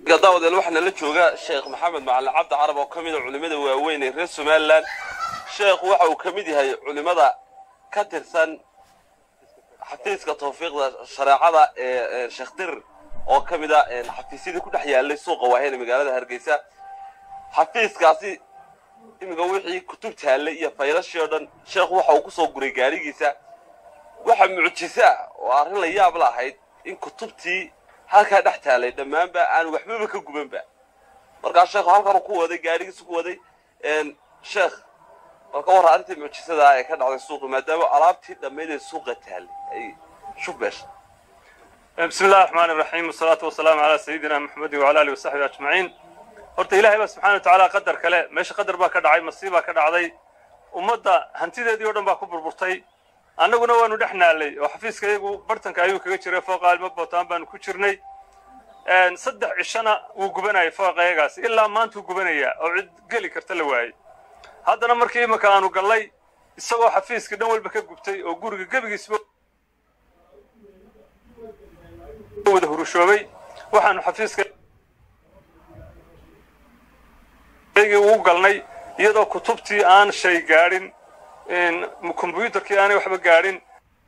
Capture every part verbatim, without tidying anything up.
قضاء الوحنا اللي جوجا الشيخ محمد معلم عبد عرب وكميد علماء وين الرئيس سومالان الشيخ وحو كميد هاي علماء كترسان حفيز كتوفيق الشريعة الشيخ در oo kamida een xafiisyada ku dhaxyaalay suuqa waaheen magaalada Hargeysa xafiiskaasi imiga wixii kutub taallay iyo faylasho dhan sheekhu waxa uu ku soo guray gaarigiisa waxa mucjisa oo arrin la yaab lahayd in kutubtii halka dhex taallay dhamaanba aan waxba ka gubanba marka sheekhu halkan ku waday gaarigiisa ku waday een sheekh marka war arrintii mucjisada ay ka dhacday suuqa maadaama alaabtii dhameeyay suuqa taallay ay shubbesh بسم الله الرحمن الرحيم والصلاة والسلام على سيدنا محمد وعلى آله وصحبه أجمعين. horta ilaahay subhanahu wa ta'ala qadar kale meesha qadar baa ka dhacay masiiba ka dhacday ummadda hantideedii oo dhan baa ku burburtay annaguna waanu dhaxnaalay oo xafiiskaygu bartanka ayuu kaga jiray fooqaalmo bootaan baan ku jirnay een saddex cishana uu gubanay fooqaygaas ilaa maanta uu gubanaya oo cid gali karta la waayay haddana markii imaka aanu galay isagoo xafiiska dhan walba ka gubtay oo guriga gabigiisba wada hurushoobay waxaanu xafiiska uu galnay iyadoo kutubtii aan shay gaadhin in kombiyuutarkii aanay waxba gaadhin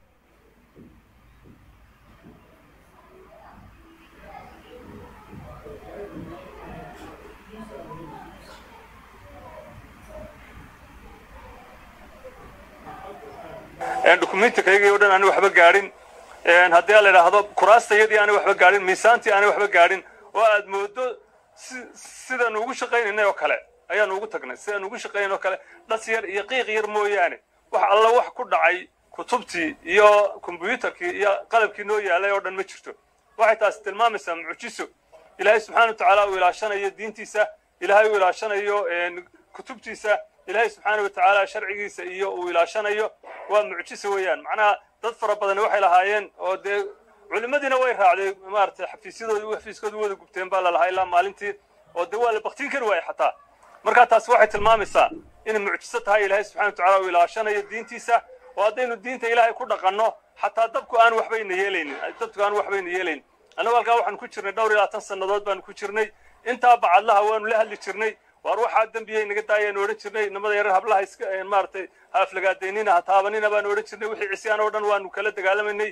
een dokumentikeygii oo dhan aan waxba gaadhin een haddii la yiraahdo kuraastayadii aan waxba gaadhin miisaantii aan waxba gaadhin oo aad moodo sidaan ugu shaqeynay oo kale ayaan ugu tagnay sidaan ugu shaqeynay oo kale dhas yar iyo qiiq yar mooyaane wax alla wax ku dhacay kutubtii iyo kombiyuutarkii iyo qalabkii noo yaalay oo dhan ma jirto waxay taas tilmaamaysaa mucjiso ilaahay subhanahu wa ta'ala uu ilaashanayo diintiisa ilaahay uu ilaashanayo een kutubtiisa ilaahay subhanahu wa ta'ala sharcigiisa iyo uu ilaashanayo waa mucjiso weeyaan macnaha dad fara badan waxay lahaayeen oo de culimadina way raacday maartay xafiisyadooda iyo xafiiskooda wada gubteen baa la lahaa ilaa maalintii oo de waa la baqtin kar waay xataa marka taas waxay tilmaamaysaa in mucjiso tahay ilaahay subhanahu wa ta'ala uu ilaashanayo diintiisa oo hadaynu diinta ilaahay ku dhaqanno xataa dabku aan waxbayna yeelaynin dabku aan waxbayna yeelaynin anagu halkaa waxaan ku jirnay dhowr iyo labaatan sanadood baan ku jirnay intaa bacadlaha waanu la hadli jirnay war waxa dambiyay naga daayeen oran jirnay nimada yar hablaha iska maartay haflagaadeynina ha taabanina baan oran jirnay wixii cisyaan oo dhan waanu kala dagaalamayay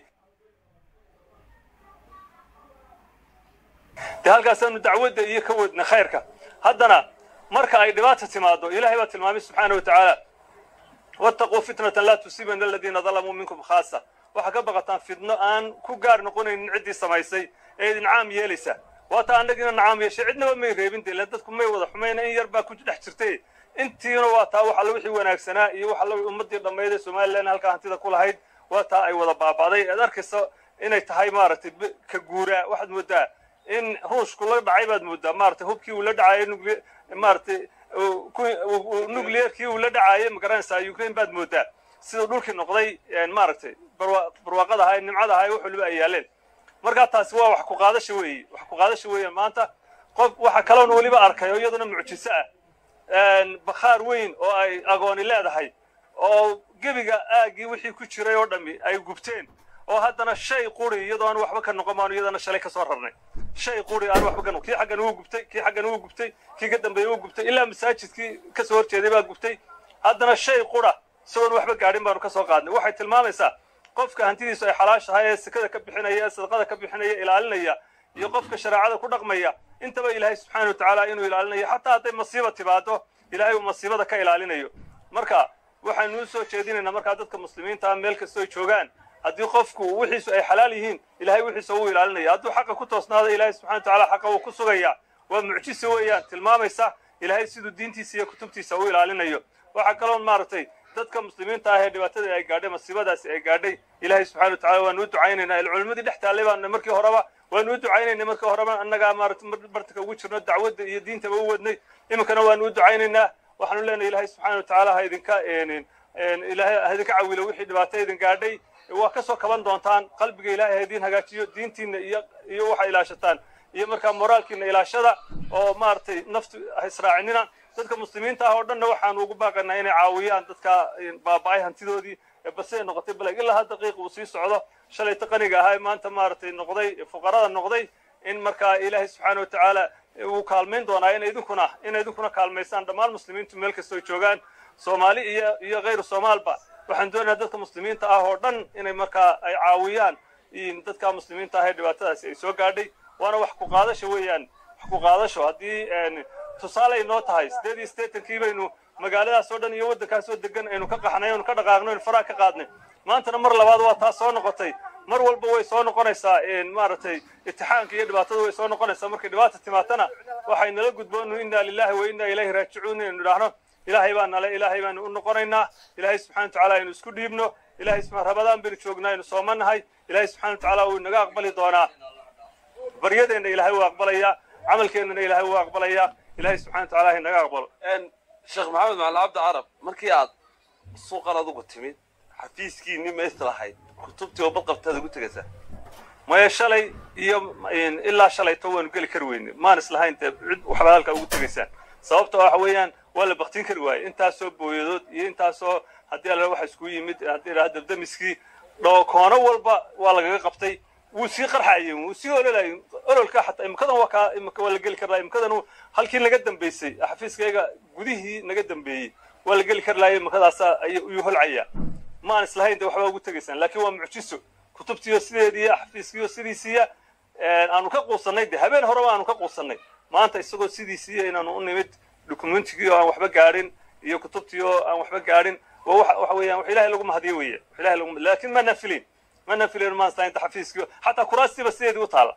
de halkaasaanu dacwada iyo ka wadna khayrka haddana marka ay dhibaato timaado ilaahay baa tilmaamay subhanahu wa ta'ala wattaqu fitnatan la tusibanna alladhina zalamu minkum khassa waxa ka baqataan fitno aan ku gaar noqonayn cidii samaysay ee idin caam yeelaysa waata annagina nacaam yeeshay cidnaba may reebin de dadku may wada xumeeyeen in yar baa ku dhex jirtay intiina waa taa waxa la wixii wanaagsanaa iyo waxa la ummadii dhameeyay Soomaaliland halka hantida ku lahayd waa taa ay wada baabaaday aad arkayso inay tahay maaragtay ka guura waxaad moodaa in ruushku la dhacay baad moodaa maaragtay hubkii uu la dhacay maaragtay nuclearkii uu la dhacay magaranaysaa Ukraine baad moodaa sida dhulkii noqday maaragtay barwaaqada ahay nimcada ahay wuxuu liba ayaaleen marka taas waa wax ku qaadasho weey wax ku qaadasho weey maanta qof waxa kale oo waliba arkay oo iyaduna mucjiso ah een bakhaar weyn oo ay agooni leedahay oo gabiga aagi wixii ku jiray oo dhami ay gubteen oo haddana shay quri iyadoo aan waxba ka noqomaan iyadana shalay ka soo rarnay shay quri aan waxba ka noqon kii xaggan uu gubtay kii xaggan uu gubtay kii ka dambeeyay uu gubtay ilaa masaajidkii ka soo horjeeday baa gubtay haddana shay qura soo waxba gaadhin baanu ka soo qaadnay waxay tilmaamaysaa qofka hantidiisu ay xalaashahay ee sakada ka bixinaya sadaqada ka bixinaya ilaalinaya iyo qofka shariicada ku dhaqmaya intaba ilaahay subhanahu wa ta'ala inuu ilaalinayo hatta haday masiibo tibaado ilaahay uu masiibada ka ilaalinayo marka waxaanu soo jeedinaynaa marka dadka muslimiinta meel kasta ay joogaan haddii qofku wixiisu ay xalaal yihiin ilaahay wixiisu uu ilaalinayo hadduu xaq ku toosnaado ilaahay subhanahu wa ta'ala xaq uu ku sugaya waa mucjiso weeyaan tilmaamaysa ilaahay sidoo diintiisa iyo kutubtiisa uu ilaalinayo waxa kale oo maartay dadka muslimiinta ah ee dhibaatada ay gaadhay masiibadaas ay gaadhay ilaahay subhanahu wa ta'ala waanu ducaynaynaa culimadii dhextaalay baan markii horeba waanu ducaynaynaa markii horeba annaga maartay bartaka ugu jirno dacwada iyo diinta u wadnay imkana waanu ducaynaynaa waxaanu leenahay ilaahay subhanahu wa ta'ala ha idinka een ilaahay ha idinka caawilo wixii dhibaatada idin gaadhay waa ka soo kaban doontaan qalbiga ilaahay idin hagaajiyo diintiina iyo iyo waxa ilaashataan iyo marka moraalkiina ilaashada oo maartay naftu israacinina dadka muslimiinta ah oo dhan waxaan ugu baaqanaa inay caawiyaan dadka baabay hantidoodii bas ay noqotay bal ilaa daqiiq uu sii socdo shalay taqaniga ahay maanta maartay noqday fuqarada noqday in markaa ilaahay subxaana watacaala uu kaalmayn doonaa in idinkuna in idinkuna kaalmaysaan dhammaan muslimiintu meel kastoo joogaan soomaali iyo iyo غير soomaalba waxaan doonayaa dadka muslimiinta ah oo dhan inay markaa ay caawiyaan in dadka muslimiinta ah ee dhibaatadaas ay soo gaadhay waana wax ku qaadasho weeyaan wax ku qaadasho haddii tusaale inoo tahay sideed iyo siddeetankii baynu magaaladaas oo dhan iyo waddankaas oo degan aynu ka qaxnay aynu ka dhaqaaqnay aynu faraha ka qaadnay maantana mar labaad waa taas soo noqotay mar walba way soo noqonaysaa maaragtay itixaanka iyo dhibaatada way soo noqonaysaa markay dhibaata timaatana waxay nala gudboonu inna lillahi wa inna ilayhi raajicuun inaynu idhaahno ilaahay baan nale ilaahay baanu u noqonaynaa ilaahay subxaana watacaala aynu isku dhiibno ilaahay rabadaan baynu joognaa aynu soomanahay ilaahay subxaana watacaala wuu inaga aqbali doonaa baryadeenna ilaahay wuu aqbalayaa camalkeennana ilaahay wuu aqbalayaa ilaahay subxaana watacaala ha inaga aqbalo sheekh maxamed macalin cabdi carab markii aad suuqan adugu timid xafiiskiinni ma islahayd kutubtii oo badqabtaad ugu tegaysaa maya shalay iyo ilaa shalayto waanu geli kari weyne maan islahayn dee cid waxba halkaa ugu tegaysaan sababta waxa weeyaan waa la baktin kari waaye intaasoo booyadood iyo intaasoo haddii alla waxa isku yimid haddii la dabdamiskii dhoo koono walba waa lagaga qabtay wuu sii qarxayay wuu sii ololay ololka xataa imkadan waa ka imka waa la geli karaa imkadan halkii naga dambeysay xafiiskayga gudihii naga dambeeyay waa la geli karaa imkadaas ayuu holcaya ma aan islahayn waxba ugu tagaysan laakiin waa mucjiso kutubtiyo sideedii xafiiskiyo sidiisiya aanu ka quusanay de habeen hore aanu ka quusanay maanta isagoo sidiisiya inaanu u nimid dokumentigiyo aan waxba gaarin iyo kutubtiyo aan waxba gaarin waxa weeyaan wax ilaahay lagu mahadiyo weeye wax ilaahay lagu laakiin ma nafilin ما نفلين ما استعين حفيز حتى كراسي بس يدي وطالع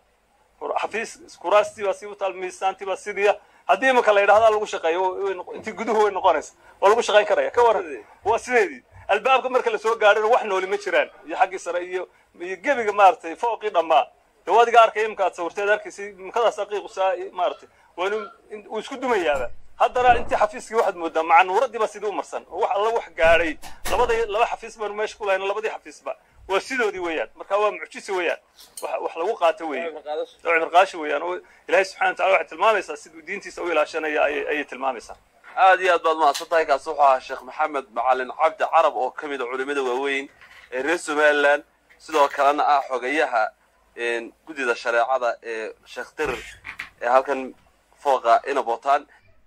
حفيز كراسي بس يطالع ميسانتي بس يدي هدي ما كلا هذا لو شقي انت جدو هو النقانس ولا لو شقي كرايا كور هو سيدي الباب كمر كلا سو غارين waxna wali ma jiraan iyo xaqi sare iyo gebiga maartay fooqi dhama dawaad gaar ka imka sawirteed arkisi makada saqiiq saa maartay waanu isku dumayaaba haddana intii xafiiskii waxaad moodaa macna nuuradii bas sidoo marsan wax alla wax gaaray labada laba xafiis baan meesha ku lahayn labadii xafiisba وسيدودي ويان مركا waa mucjisi weeyaan wax lagu qaato weeyaan cibr qaashi weeyaan oo ilaahay subhanahu wa ta'ala waxa tilmaamaysa sidoo diintiisa u ilaashanaya ay tilmaamaysa aad iyo aad baad ma santahay ka suuxa sheekh maxamed macalin cabdi carab oo kamid culimada waaweyn ee reer Soomaaliland sidoo kalena ah xogayaha een gudida shariicada ee sheekh tir ee halkan fooqa ina bootaan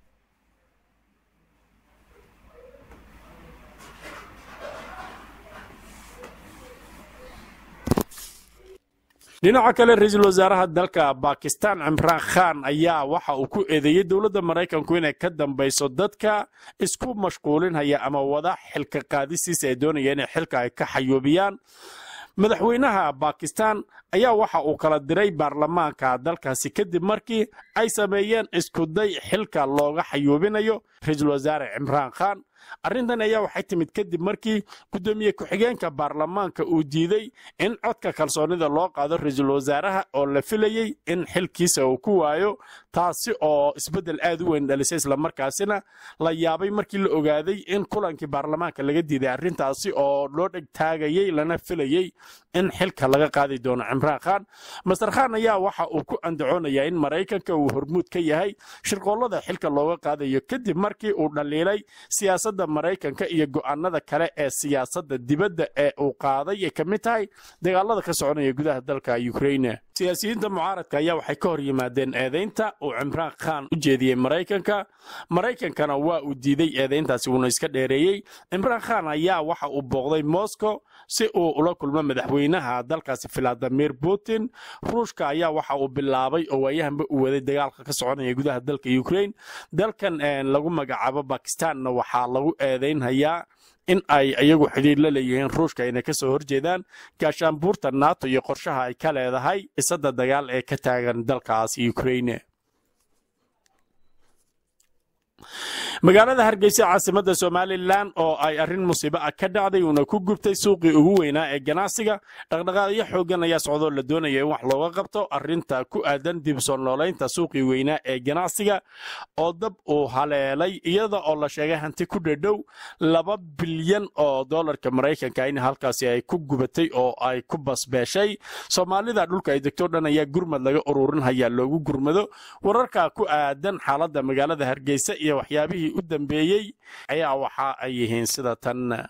dhinaca kale ra'iisul wasaaraha dalka Pakistan Imran Khan ayaa waxa uu ku eedeeyay dawladda Mareykanku inay ka dambayso dadka isku mashquulinaya ama wada xilka qaadisiisa ay doonayeen in xilka ay ka xayoobiyaan madaxweynaha Pakistan ayaa waxa uu kala diray baarlamaanka dalkaasi kadib markii ay sameeyeen isku day xilka looga xayoobinayo ra'iisul wasaare Imran Khan arrintan ayaa waxay timid kadib markii gudoomiye ku-xigeenka baarlamaanka uu diiday in codka kalsoonida loo qaado ra'iisul wasaaraha oo la filayay in xilkiisa uu ku waayo taasi oo isbedel aad u weyn dhalisay isla markaasina la yaabay markii la ogaaday in kulankii baarlamaanka laga diiday arrintaasi oo loo dhig taagayay lana filayay in xilka laga qaadi doono Imran Khan Masar Khan ayaa waxa uu ku andacoonayaa in Mareykanka uu hormuud ka yahay shirqoolada xilka looga qaadayo kadib markii uu dhaliilay siyaasadda Mareykanka iyo go'aanada kale ee siyaasadda dibadda ee uu qaaday ee kamid tahay dagaalada ka soconaya gudaha dalka Ukraine siyaasiyiinta mucaaradka ayaa waxay ka hor yimaadeen eedeynta uu Imran Khan u jeediyay Mareykanka Mareykankana waa uu diiday eedeyntaasi uu iska dheereeyay Imran Khan ayaa waxa uu booqday Moscow si uu ula kulmo madaxweynaha dalkaasi Vladimir Putin Ruushka ayaa waxa uu bilaabay oo waayahanba u waday dagaalka ka soconaya gudaha dalka Ukraine dalkan lagu magacaabo Pakistan waxa lagu eedeynhayaa in ay ayagu xiriir la leeyihiin Ruushka inay ka soo horjeedaan gaashaanbuurta NATO iyo qorshaha ay ka leedahay isada dagaal ee ka taagan dalkaas Ukraine magaalada Hargeysa caasimadda Soomaaliland oo ay arrin musiibo ah ka dhacday una ku gubtay suuqii ugu weynaa ee ganacsiga dhaqdhaqaaqyo xoogan ayaa socdo la doonayay in wax looga qabto arrinta ku aadan dib soo nooleynta suuqii weynaa ee ganacsiga oo dab uu haleelay iyada oo la sheegay hanti ku dhadhow laba bilyan oo dollarka Mareykanka in halkaasi ay ku gubatay oo ay ku basbeeshay Soomaalida dhulka ay degto dhan ayaa gurmad laga ururin hayaa loogu gurmado wararka ku aadan xaaladda magaalada Hargeysa iyo waxyaabihii u dambeeyay ayaa waxa ay yihiin sida tan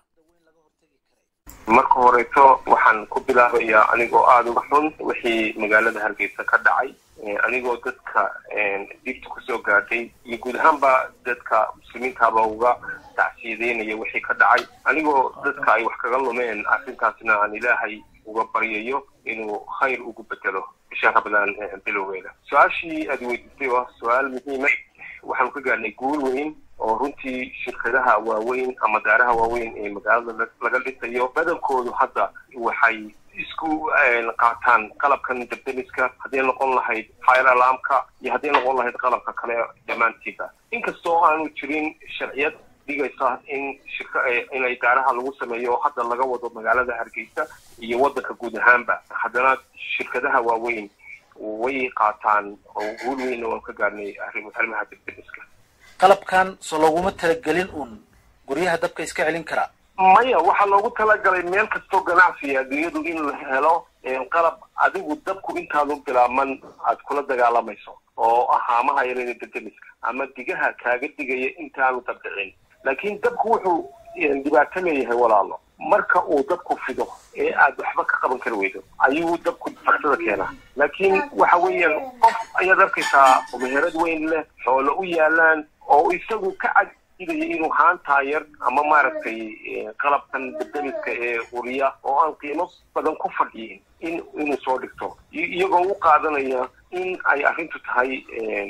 marka horeeto waxaan ku bilaabayaa anigoo aad uga xun wixii magaalada Hargeysa ka dhacay anigoo dadka dibta kusoo gaadhay iyo guud ahaanba dadka muslimiintaaba uga tacsiyadeynaya wixii ka dhacay anigoo dadka ay wax kaga lumeen arrintaasna aan ilaahay uga baryayo inuu khayr ugu bedelo bisha Ramadaan bilowgeeda. su-aashii aad weydiisay waa su-aal muhiim ah waxaan ka gaarnay guul weyn oo runtii shirkadaha waaweyn ama daaraha waaweyn ee magaalada laga dhisayo badankoodu hadda waxay isku qaataan qalabkan dabdemiska haddii noqon lahayd fire alarmka iyo haddii noqon lahayd qalabka kale dhammaantiiba inkastoo aanu jirin sharciyad digaysa in shirka inay daaraha lagu sameeyo hadda laga wado magaalada Hargeysa iyo wadanka guud ahaanba haddana shirkadaha waaweyn way qaataan oo guul weyn oo ka gaarnay arrimaha dabdemiska qalabkan soo laguma talagelin un guryaha dabka iska celin kara maya waxa loogu talagalay meel kastoo ganacsi adduunyadu in la helo qalab adigu dabku intaadu bilaaman aad kula dagaalamayso oo ahaamaha yareeda dabdemiska ama digaha kaaga digaya intaanu dabdicin laakiin dabku wuxuu dhibaato leeyahay walaalo marka uu dabku fido ee aad waxba ka qaban kara weydo ayuu dabku faksada keenaa laakiin waxa weeyaan qof ayaad arkaysaa meherad weyn leh xoolo u yaalaan oo isagu ka cadiidaya inuu haantaa yar ama maaragtay qalabkan dabdemiska ee uriya oo aan qiimo badan ku fadhiyin in inuu soo dhigto iyagoo u qaadanaya in ay arrintu tahay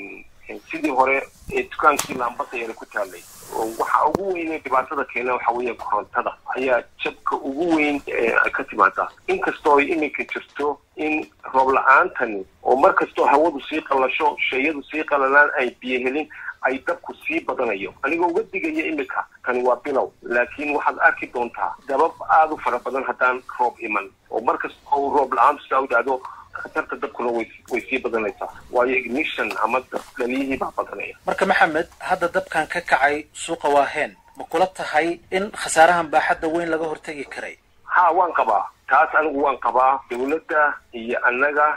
sidii hore ee dukaankii laambada yara ku taalay waxa ugu weyn ee dhibaatada keena waxa weeye korontada ayaa jabka ugu weyn ka timaada inkastoo ay iminka jirto in roob la-aantani oo markastoo hawadu sii qalasho shayadu sii qalalaan ay biyo helin ay dabku sii badanayo anigoo uga digaya iminka kani waa bilow laakiin waxaad arki doontaa dabab aad u fara badan haddaan roob iman oo markastoo roob la-aantu saa u dhacdo khatarta dabkuna way way sii badanaysaa waayo ignition ama daliyihii baa badanaya marka maxamed hadda dabkan ka kacay suuqa waaheen ma kula tahay in khasaarahan baaxadda weyn laga hortagi karay ha waan qabaa taas anigu waan qabaa dawladda iyo annaga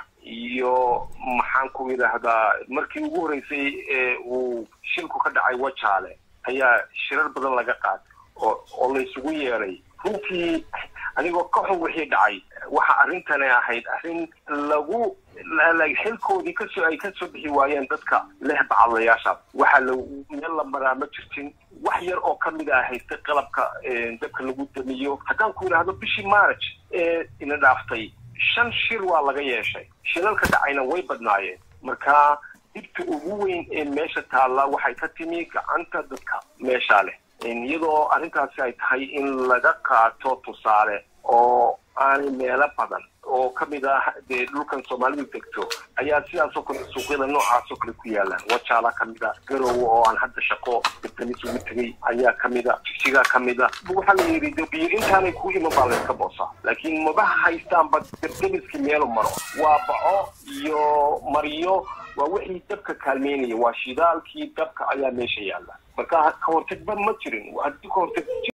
iyo maxaan ku yidhaahdaa markii ugu horreysay ee uu shilku ka dhacay wajaale ayaa shirar badan laga qaaday oo oo la isugu yeeray runtii anigoo ka xun wixii dhacay waxa arrintani ahayd arrin lagu xilkoodii kasoo ay kasoo bixi waayeen dadka leh bacadayaasha waxa la meel la maraa ma jirtin wax yar oo ka mid ah haysta qalabka dabka lagu damiyo haddaan ku yidhaahdo bishii march ee ina dhaaftay shan shir waa laga yeeshay shilalka dhacayna way badnaayeen marka dibta ugu weyn ee meesha taalla waxay ka timi gacanta dadka meesha leh iyadoo arrintaasi ay tahay in laga qaato tusaale oo aanay meelo badan oo ka mid ah dee dhulkan soomaalidu degto ayaa sidaasoo kale suuqyada noocaasoo kale ku yaalaan wajaala ka mid a garowe oo aan hadda shaqo dabdamis ugu tegay ayaa ka mid a jigjigaa ka mid a waxaa la yidhi dabiyo intaanay ku iman baa layska boosaa laakiin maba haystaanba dabdamiskii meelu maro waa baco iyo mariyo waa wixii dabka kaalmeynaya waa shidaalkii dabka ayaa meesha yaalla marka ka hortagba ma jirin haddii ka hortag